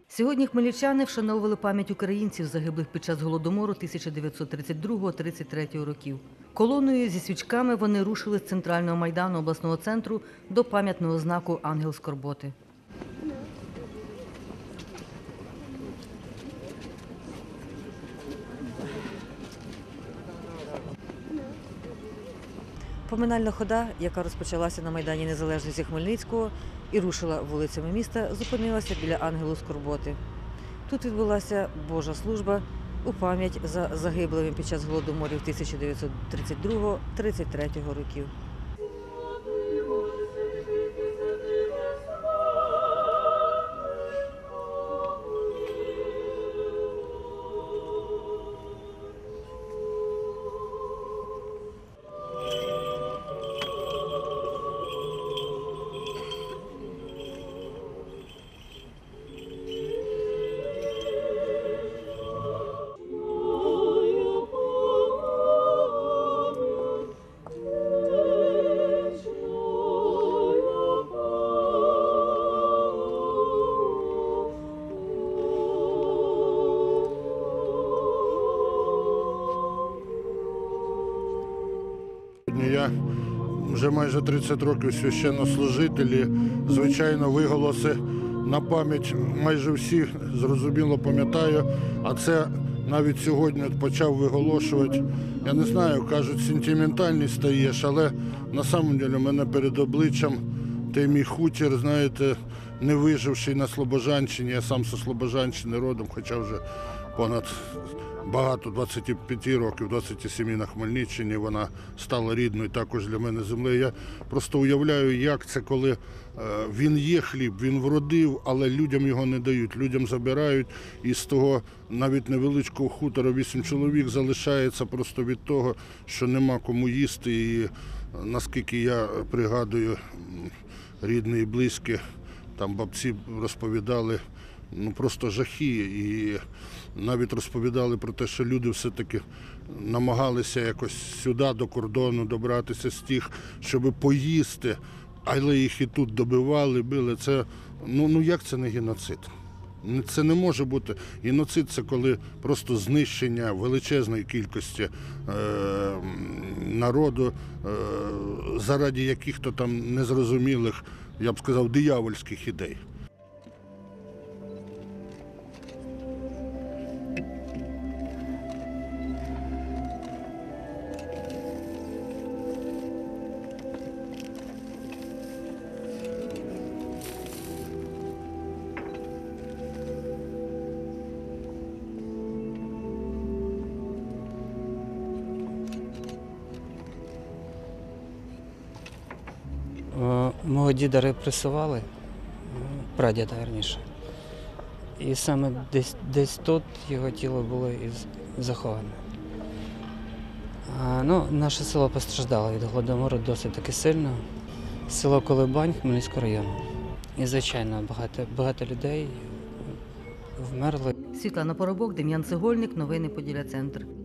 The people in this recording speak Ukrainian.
Сьогодні хмельничани вшановували пам'ять українців, загиблих під час Голодомору 1932-33 років. Колоною зі свічками вони рушили з центрального майдану обласного центру до пам'ятного знаку «Ангел Скорботи». Поминальна хода, яка розпочалася на Майдані Незалежності Хмельницького і рушила вулицями міста, зупинилася біля Ангелу Скорботи. Тут відбулася Божа служба у пам'ять за загиблими під час Голодоморів 1932-33 років. Я вже майже 30 років священнослужитель і, звичайно, виголоси на пам'ять майже всі, зрозуміло, пам'ятаю, а це навіть сьогодні почав виголошувати. Я не знаю, кажуть, сентиментальний стаєш, але на самом деле в мене перед обличчям той мій хутір, знаєте, не виживший на Слобожанщині, я сам зі Слобожанщини родом, хоча вже понад багато, 25 років, 27 на Хмельниччині, вона стала рідною також для мене землею. Я просто уявляю, як це, коли він є хліб, він вродив, але людям його не дають, людям забирають, і з того навіть невеличкого хутора 8 чоловік залишається просто від того, що нема кому їсти. І наскільки я пригадую, рідні і близькі, там бабці розповідали, просто жахи, і навіть розповідали про те, що люди все-таки намагалися якось сюди, до кордону, добратися з тих, щоб поїсти, але їх і тут добивали, били. Це, як це не геноцид? Це не може бути. Геноцид – це коли просто знищення величезної кількості народу заради яких-то там незрозумілих, я б сказав, диявольських ідей. Мого діда репресували, прадіда верніше. І саме десь тут його тіло було і заховане. Наше село постраждало від Голодомору досить таки сильно. Село Колибань Хмельницького району. І, звичайно, багато людей вмерли. Світлана Поробок, Дем'ян Цегольник, новини Поділля Центр.